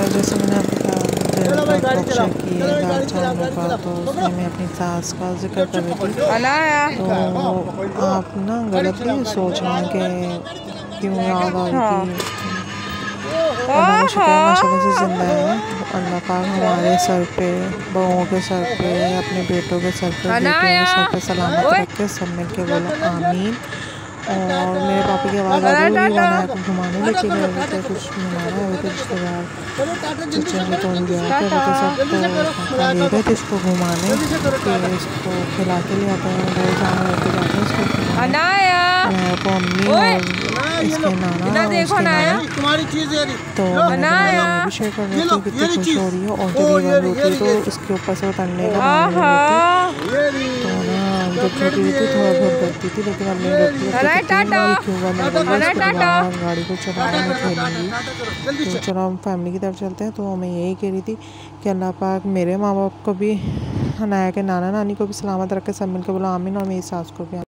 जैसे मैंने आपको कहा चेक किया दाल चावलों का, तो उसमें मैं अपनी सास का जिक्र कर रही थी। तो आप ना गलत नहीं सोचना कि क्यों याद आ रही थी। अल्लाह का शुक्र माशाल्लाह से ज़िंदा है। अल्लाह पाक हमारे सर पे, बहुओं के सर पे, अपने बेटों के सर पे, बेटियों के सर पे सलामत रख के सब मिल के बोलो आमीन। और मेरे पापा की आवाज़ आ रही होगी, वो अनाया को घुमाने लेके गए हुए थे, कुछ मेहमान आए हुए थे रिश्तेदार, चचा जी तो उन गया थे तो सब तो पापा ले गए थे इसको घुमाने कि इसको खिला के ले आते हैं, रोज़ आना लेके जाते हैं इसको घुमाने। अनाया को अम्मी और इसके नाना उसके नाना, तो मैं भी शेयर कर रही थी कितनी खुश हो रही है। और जब ये बंद होती है तो इसके ऊपर से उतरने का नाम नहीं लेती। तो ना जब छोटी होती थोड़ा बहुत करती थी, लेकिन अब नहीं करती। गाड़ी को चलाना मैं खेलूँगी। तो चलो हम फैमिली की तरफ चलते हैं। तो मैं यही कह रही थी कि अल्लाह पाक मेरे माँ बाप को भी, अनाया के नाना नानी को भी सलामत रख के सब मिल के बोला आमीन, और मेरी सास को भी।